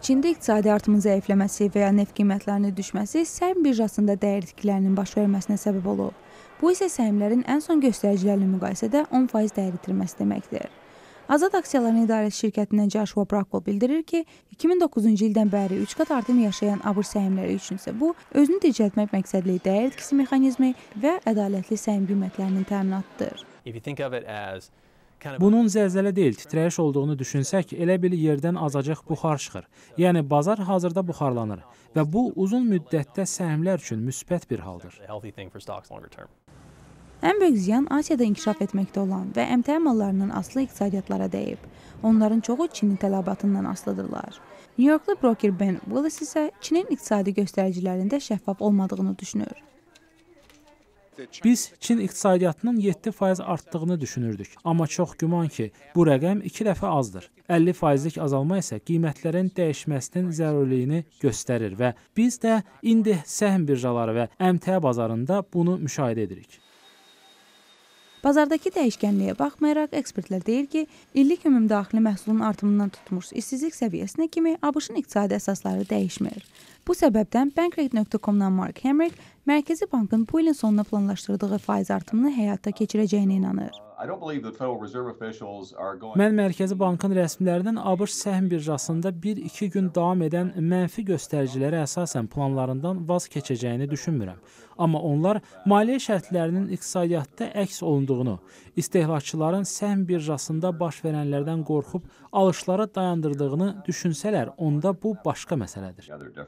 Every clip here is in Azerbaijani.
Çində iqtisadi artımın zəifləməsi və ya neft qiymətlərinin düşməsi səhm birjasında dəyər itkilərinin baş verməsinə səbəb olub. Bu isə səhmlərin ən son göstəricilərlə müqayisədə 10% dəyər itirməsi deməkdir. Azad Aksiyaların İdarəsi şirkətindən Joshua Brockwell bildirir ki, 2009-cu ildən bəri 3 qat artım yaşayan ABŞ səhmləri üçün isə bu, özünü dircəltmək məqsədli dəyər itkisi mexanizmi və ədalətli səhm qiymətlərinin təminatıdır. Bunun zəlzələ deyil, titrəyiş olduğunu düşünsək, elə bil yerdən azacıq buxar çıxır. Yəni, bazar hazırda buxarlanır və bu, uzun müddətdə səhmlər üçün müsbət bir haldır. Ən böyük ziyan Asiyada inkişaf etməkdə olan və əmtəə mallarından asılı iqtisadiyyatlara dəyib. Onların çoxu Çinin tələbatından asılıdırlar. New Yorklu broker Ben Willis isə Çinin iqtisadi göstəricilərində şəffaf olmadığını düşünür. Biz Çin iqtisadiyyatının 7% artdığını düşünürdük. Amma çox güman ki, bu rəqəm 2 dəfə azdır. 50%lik azalma isə qiymətlərin dəyişməsinin zərurliyini göstərir və biz də indi səhm birjaları və əmtəə bazarında bunu müşahidə edirik. Bazardakı dəyişkənliyə baxmayaraq, ekspertlər deyir ki, illik ümumdaxili məhsulun artımından tutmuş işsizlik səviyyəsinə kimi ABŞ-ın iqtisadi əsasları dəyişmir. Bu səbəbdən Bankrate.com-dan Mark Hamrick Mərkəzi Bankın bu ilin sonuna planlaşdırdığı faiz artımını həyata keçirəcəyinə inanır. Mən Mərkəzi Bankın rəsmilərinin ABŞ səhm birjasında 1-2 gün davam edən mənfi göstəricilərə əsasən planlarından vaz keçəcəyini düşünmürəm. Amma onlar maliyyə şərtlərinin iqtisadiyyatda əks olunduğunu, istehlakçıların səhm birjasında baş verənlərdən qorxub alışlara dayandırdığını düşünsələr, onda bu başqa məsələdir.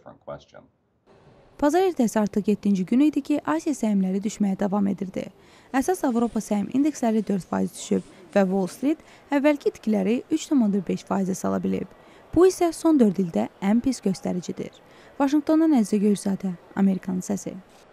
Bazar ertəsi artıq 7-ci gün idi ki, Asiya səhmləri düşməyə davam edirdi. Əsas Avropa səhm indeksləri 4% düşüb və Wall Street əvvəlki itkiləri 3,5% sala bilib. Bu isə son 4 ildə ən pis göstəricidir. Vaşinqtondan Əzizə Göyzadə, Amerikanın səsi.